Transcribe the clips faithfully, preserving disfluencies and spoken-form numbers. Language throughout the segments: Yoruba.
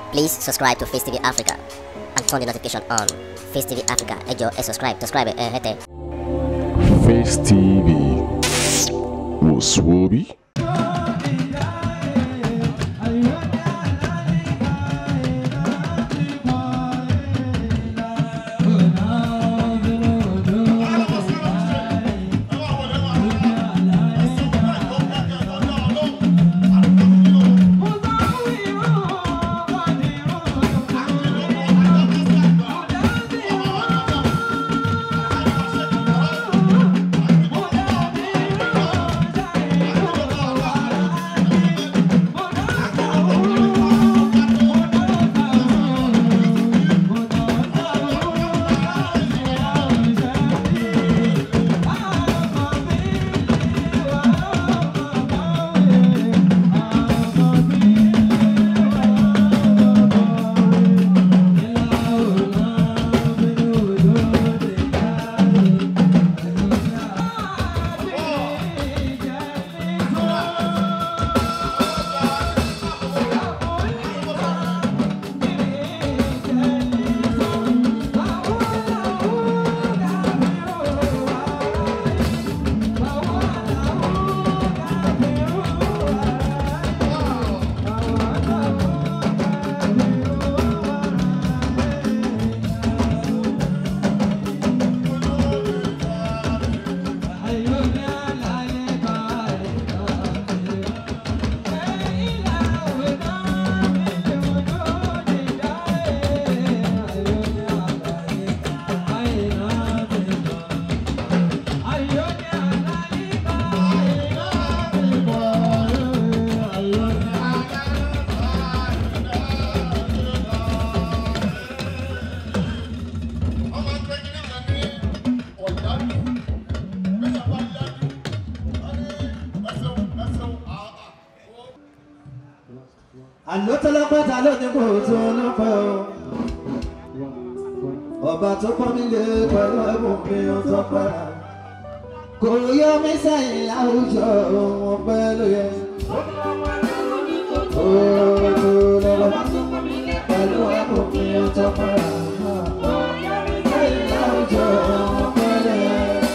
Please subscribe to Face T V Africa and turn the notification on. Face T V Africa, ẹ jọ̀ọ́ ẹ subscribe, subscribe ẹ hẹ́tẹ̀. Face T V was Swoby. Àlọ́ tọ́lọ́pẹ́ ta ló ní kò tó lọ́pẹ́ o. Ọba tó pọ́n mi lé pẹ̀lú ẹ̀bùn mi ò tọ́pẹ́. Kò yọ mí sẹ́yìn láwùjọ wọn pẹ́ ló yẹ. Ó tó lọ́wọ́ pẹ̀lú ẹ̀bùn mi ò tọ́pẹ́. Kò yọ mí sẹ́yìn láwùjọ wọn pẹ́ ló yẹ.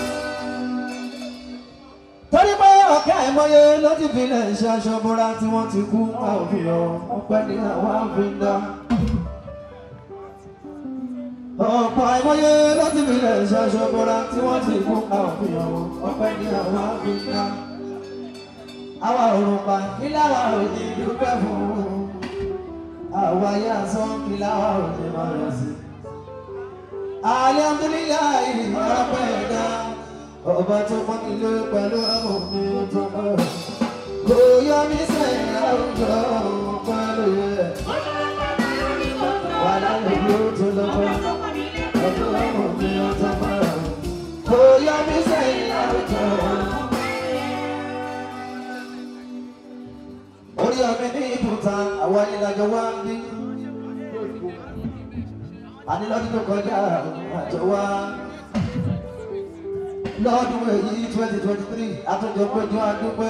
Torí pé ọ̀kẹ́ àìmọye ló ti fi lẹ̀ ṣe aṣọ bọ́ra tí wọ́n ti kú àwòfihàn ọpẹ́ ní àwọn àfihàn. Ọ̀pọ̀ àìmọye ló ti fi lẹ̀ ṣe aṣọ bọ́ra tí wọ́n ti kú àwòfihàn ọpẹ́ ní àwọn àfihàn. Àwa òrùn pa kí láwa ò ní dúpẹ́ fún. Àwa yá sán kí láwa ò ní máa rẹ̀ sí. Alhamdulillahi ọpẹ́ ẹ̀dá. Ọba tó pọ́n mi lé pẹ̀lú ẹ̀bùn mi tó pẹ́. Kò yọ mí sẹ́yìn láwùjọ pẹ̀lú yẹ. Wà lálẹ́ bí ó tó lọ́pẹ́. Pẹ̀lú ẹ̀bùn mi tó pẹ́. Kò yọ mí sẹ́yìn láwùjọ. Orí ọmọ ní ibùta àwọn ìlàjọ wá ń bí. Ànílọ́dún tó kọjá àjọ wá. Lọ́dún èyí twenty twenty three àtúnjọ péjú adúpẹ́.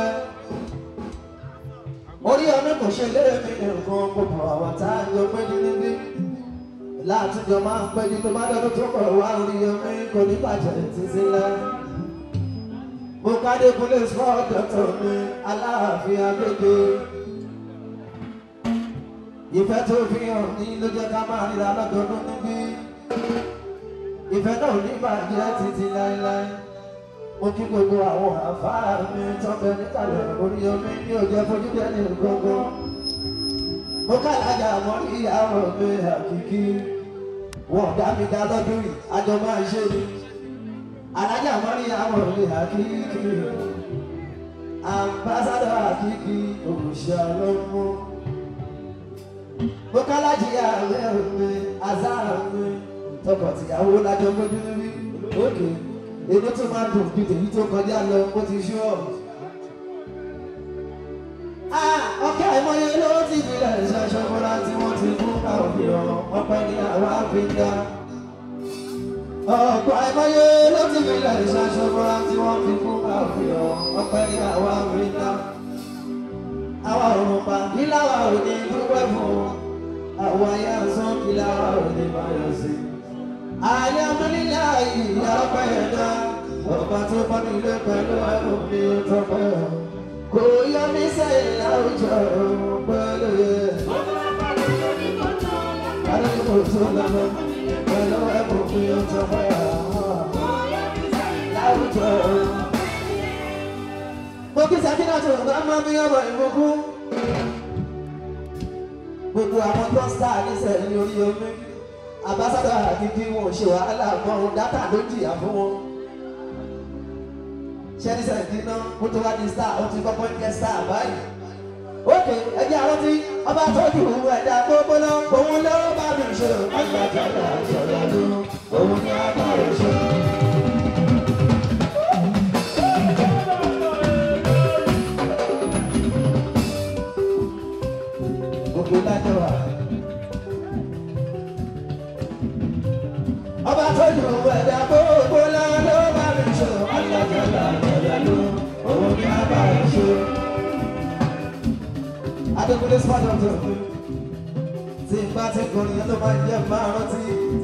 Orí ọmọ kò ṣe léèmí nǹkan gbogbo àwọn tá a jọ péjú níbí. Látúnjọ máa ń péjú tó bá dọ́dún tó pọ̀ wá orí ọmọ kò ní bàjẹ́ títí lẹ́. Mo kádé kúnlé small doctor mi Aláàfin Agége. Ìfẹ́ tó fi hàn ní ló jẹ́ ká máa ríra lọ́dọọdún níbí. Ìfẹ́ náà ò ní bàjẹ́ títí láéláé. Mo kí gbogbo àwọn àfáà mi tọ́pẹ́ níkàlẹ̀ orí omi ní òjò fojú bẹ́ẹ̀ ní gbogbo. Mo kàlájà mọ́ ìyàwó mi àkìkí. Wọ́n dá mi dá lọ́dún yìí, àjọ máa ṣe ni. Alájà mọ́ ìyàwó mi àkìkí. Ambassador àkìkí, òṣìṣẹ́ ọlọ́mọ. Mo kàlájì àwẹ̀ mi, àzá mi. Tọkọtìyàwó lájọ gbójú níbí. Ókè. Èdè tó máa dùn bí tèmi tó kọjá lọ, ó ti ṣú ọ̀. Ọ̀kẹ́ àìmọye ló ti fi lẹ̀ ṣaṣọ bọ́lá tí wọ́n ti kú àwòrán ọpẹ́ ní àwọn àfihàn. Ọ̀pọ̀ àìmọye ló ti fi lẹ̀ ṣaṣọ bọ́lá tí wọ́n ti kú àwòrán ọpẹ́ ní àwọn àfihàn. Àwa òrùn pa kí láwa ò ní dúpẹ́ fún. àwọn ayé àsán kìlá òní báyọ̀ sí. Àlẹ́ ọmọlélá yìí ọpẹ́ ẹ̀dá ọba tó bá mi lé pẹ̀lú ẹ̀rù mi tó pẹ́. Kò yọ mí sẹ́yìn láwùjọ pẹ̀lú ẹ̀. Àlẹ́ kò tó lọ́wọ́ pẹ̀lú ẹ̀rù mi tó pẹ́. Láwùjọ. Mo kí Sakina tó bá máa bí ọ̀rọ̀ ìmọ̀kú. Gbogbo àwọn tó ń sáà nísẹ̀yìn orí omi. Ambassador àdìdí wọn ò ṣe wàhálà mọ́ ohun dátà ló jìyà fún wọn. Ṣẹ́ni sẹ̀dí náà kó tó wá di star ó ti kọ́kọ́ jẹ́ star báyìí. Ókè ẹjẹ́ àwọn tí ọba tọ́jú òun ẹ̀dá gbogbo náà òun lọ́wọ́ bá mi ṣe. Àgbàjọba ìṣọ̀rọ̀ ló òun ní agbára ṣe. Gbogbo lájọ wà. Ọba tọ́jú òun ẹ̀dá gbogbo náà ló bá mi ṣe. Àgbàjọba ìṣọ̀rọ̀ ló òun ní agbára ṣe. Adékúnlé sport of the tí n bá ti kọrin yẹn ló máa ń jẹ́ máa rántí.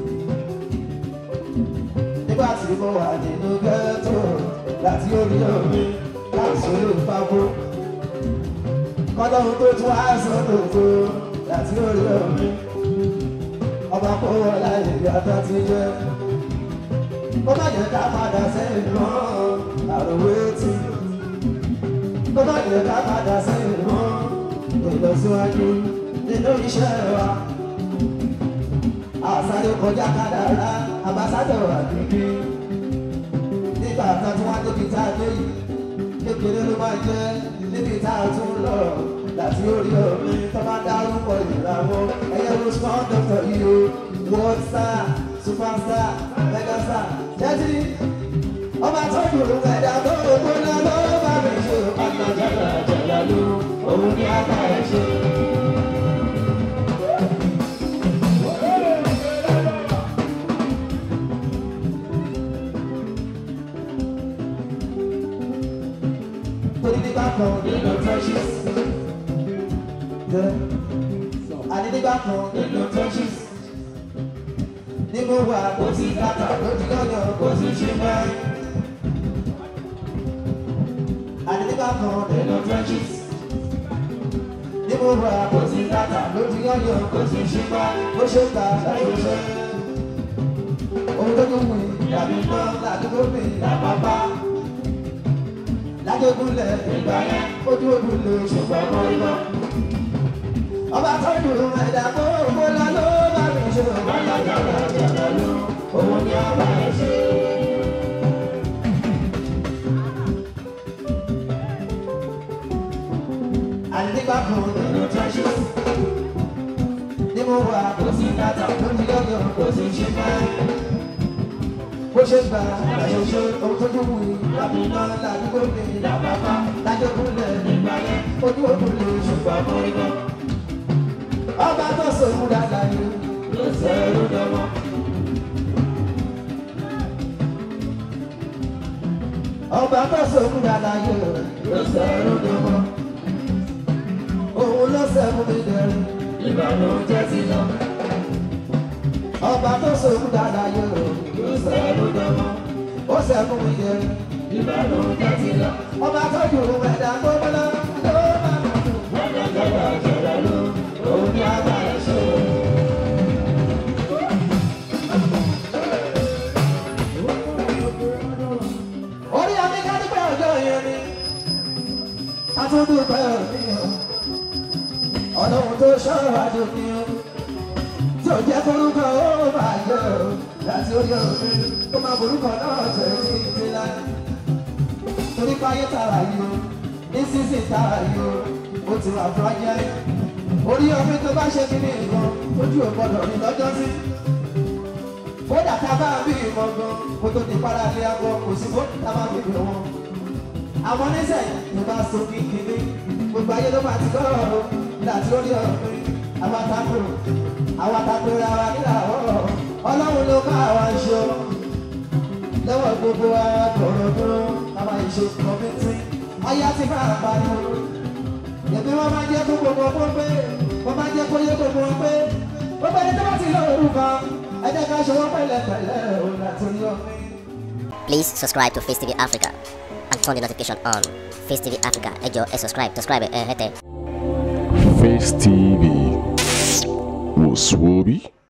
Nígbà tí mo wà nínú ghetto láti orí omi láti orí pápó. Kọ́lọ́hún tó tún àìsàn lòkó láti orí omi. Ọba kó wọ láyé yàtọ̀ ti jẹ́. Kó má jẹ́ ká padà sẹ́yìn mọ́ àròwé tí. Kó má jẹ́ ká padà sẹ́yìn mọ́ ìlọsíwájú nínú iṣẹ́ wa. Àṣàlẹ̀ kọjá kádàrá àbáṣádọ̀ àdìgbì. Nígbà tá a tún wá débi tá a dé yìí, kékeré ló máa jẹ́ níbi tá a tún lọ. Láti orí omi tó máa dárúkọ ìràwọ̀. Ẹyẹ wo small doctor yìí o, world star, superstar, megastar. Jẹ́jì ọba tó dùn ẹ̀dá tó gbóná ló bá mi ṣe. Àgbàjọba àjọyọ̀ ló òun ní agbára ṣe. Torí nígbà kan nínú trenches. Àní nígbà kan nínú trenches. Ní mo wà kò sí kàtà lójú lọ́yọ̀ kò sí ṣe báyìí. Àní nígbà kan nínú trenches. Ní mo wà kò sí kàtà lójú lọ́yọ̀ kò sí ṣe báyìí. Ó ṣe gbà láti ṣe. Ohun tó dùn mí dàbí náà ládùúgbò mi làbàbá. Lájẹ̀gúnlẹ̀ ìgbà yẹn ojú ojú lè ṣùgbọ́n mọ́ iná. Ọba tó dùn ẹ̀dá gbogbo la ló bá mi ṣe. Àgbàjọba àjọyọ̀ ló òun ní agbára ṣe. Àní nígbà kan nínú trenches. Ní mo wà kò sí kàtà lójú lọ́gọ̀ kò sí ṣe máa. Bó ṣe gbà àṣẹṣe ohun tó dùn mí lábí náà ládùúgbò mi làbàbá. Lájẹ̀gúnlẹ̀ ìgbà yẹn ojú ojú lè ṣùgbọ́n mọ́ iná. Ọba tó sòmù dáadáa yìí ló sẹ́rù dánwọ́. Ọba tó sòmù dáadáa yìí ló sẹ́rù dánwọ́. Òun ló sẹ́mu mi dẹ̀rù ìbànújẹ́ ti lọ. Ọba tó sòmù dáadáa yìí ló sẹ́rù dánwọ́. Ó sẹ́mu mi dẹ̀rù ìbànújẹ́ ti lọ. Ọba tó dùn ẹ̀dá gbogbo lọ ló máa ń dùn. Àgbàjọba àjọyọ̀ ló òun ní agbára ṣe. Orí amíká nípa ọjọ́ yẹn ni a tún dúpẹ́ òmìnira. Ọlọ́run tó ṣọ́rọ̀ àdókìyàn tí ò jẹ́ forúkọ ó bàjẹ́ o. Láti orí omi tó máa forúkọ náà tẹ̀ sí ìpínlẹ̀. Torí páyé tààrà yìí o, ní sísì tààrà yìí o, ó ti wà fún ajẹ́. Orí omi tó bá ṣe kíní ìran ojú ògbọ́dọ̀ ní lọ́jọ́ sí. Kódà tá a bá bí ìmọ̀ gan kó tó di para lé agbọ́ kò sí kó tá a bá bí ìmọ̀ wọn. Àwọn oníṣẹ́yìn tó bá so kíkiri gbogbo ayé ló máa ti gbọ́ ọ̀rọ̀ láti orí omi. Àwọn àtàkùn àwọn àtàkùn ra wa nílà ọ̀rọ̀ Ọlọ́run ló bá wa ṣe o. Lọ́wọ́ gbogbo wa kọ̀ọ̀rọ̀ dúró àwọn ìṣe kọ̀mítì. Ọyá ti bá a pariwo. Èmi wọn máa jẹ́ kó gbogbo ọgbọ́n pé mo máa jẹ́ kó yẹ gbogbo wọn pé gbogbo ẹni tó bá ti lọ orúkọ ẹ jẹ́ ká ṣe wọ́n pẹ̀lẹ́pẹ̀lẹ́ òun àti orí omi. Please subscribe to Face T V Africa and turn the notification on. Face T V Africa, ẹ jọ̀ọ́ ẹ subscribe, subscribe ẹ hẹ́tẹ̀. Face T V was Swoby.